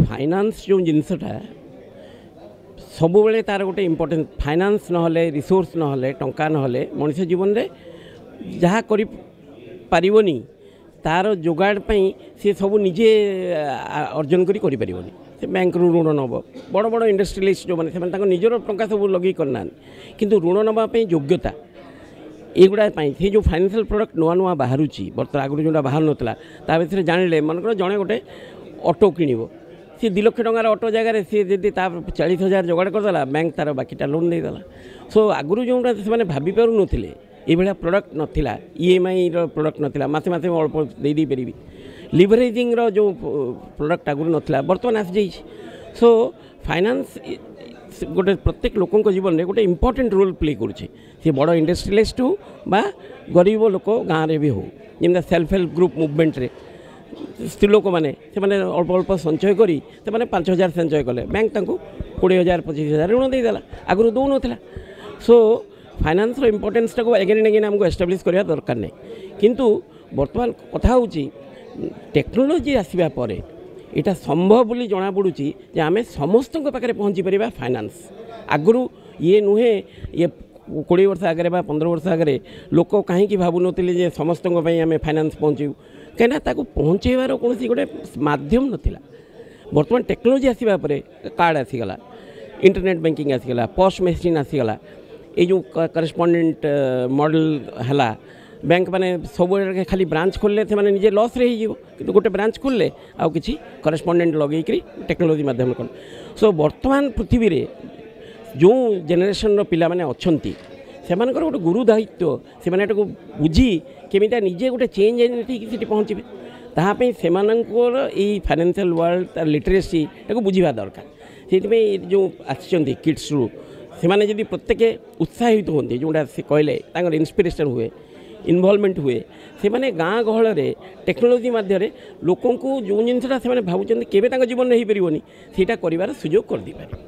Finance जो जिनसटा सब बेले तार गोटे इम्पोर्टेंट फाइनान्स नहले रिसोर्स नहले टंका नहले मनुष्य जीवन में जहाँ करी पारिबनी तार जोगाड़ सी सब निजे अर्जन करी पारिबनी से बैंक ऋण नब बड़ बड़ इंडस्ट्रियलिस्ट जो मैंने निजर टंका सब लगे करना किंतु ऋण नापी योग्यता एगुड़ा से जो फाइनेंशियल प्रोडक्ट नुआ नुआ बाहर बर्तमान आगुरी जो बाहर नाला ता भर जाने मन जड़े गोटे ऑटो किणव सी 2 लाख टंकार ऑटो जगह सी जी 40,000 जोगाड़ करदेला बैंक तार बाकीटा लोन देदेला सो आगुरी जो से भाभी पार नथिले ये प्रोडक्ट नाला EMI प्रोडक्ट नाला मसे मसे अल्प दे पारि लिवरेजिंग जो प्रोडक्ट आगुरी नाला बर्तमान आसी जाइए सो फाइनान्स गोटे प्रत्येक लोक जीवन में गोटे इम्पोर्टेंट रोल प्ले करुचे सी बड़ इंडस्ट्रियलिस्ट हो बा गरीब लोक गाँव में भी हो जमी सेल्फ हेल्प ग्रुप मुवमेंट रे स्त्री लोक मैंने अल्प अल्प संचय करी 5,000 संचय कले बैंक 20,000 25,000 ऋण देदेला आगुरी दौ ना so finance importance talk again and again आमको एस्टाब्लिश करवा दरकार नहीं किंतु वर्तमान कथा हूँ टेक्नोलोजी आसवा पर यहाँ संभव बोली जना पड़ुची जे आम समस्त पाखे पहुँची पार फाइनान्स आगुरी ये नुहे ये 20 वर्ष आगे 15 वर्ष आगे लोक कहीं भावुन समस्त आम फाइनान्स पहुँचू कहीं पहुँचेबार कौन गोटे मध्यम नाला बर्तमान टेक्नोलोजी आसवा पर कार्ड आसीगला इंटरनेट बैंकिंग आसीगला पोस्ट मेसिन आसीगला ये जो करेस्पोंडेंट मॉडल है बैंक माने सब खाली ब्रांच खोलले से माने निजे लॉस रे ही किंतु गोटे ब्रांच खोलले आउ किछि करेस्पोंडेंट लगे टेक्नोलोजी माध्यम कर सो वर्तमान पृथ्वी रे जो जेनेरेशन रो पिला माने अछंती सेमानकर गोटे गुरु दायित्व से माने को बुझी केमिता निजे गोटे चेंज एजेंट पहुँचे ताहापे सेमानकर ई फाइनेंशियल वर्ल्ड लिटरेसी ताको बुझिबा दरकार से जो आछंती किड्स रू से माने जदि प्रत्येक उत्साहित होती जोटा से कहले तांकर इंस्पिरेशन हुए इनवॉल्वमेंट हुए से माने गाँ गहल टेक्नोलोजी माध्यम लोक जो जिनसा से भावुं केवे जीवन में हो पारनी से कर सुजोग कर दी पारे।